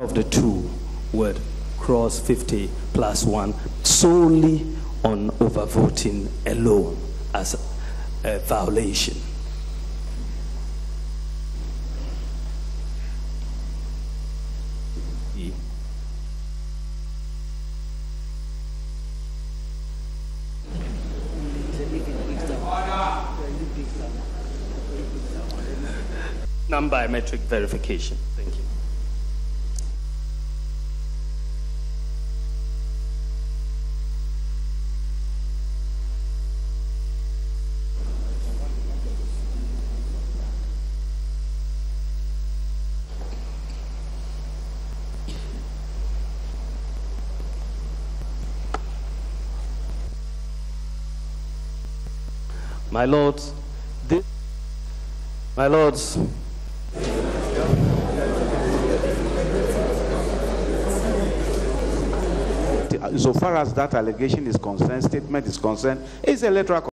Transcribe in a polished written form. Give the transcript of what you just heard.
of the two would cross 50 plus 1 solely on overvoting alone as a violation. Non-biometric verification. Thank you. My lords, so far as that allegation is concerned, statement is concerned, it's electoral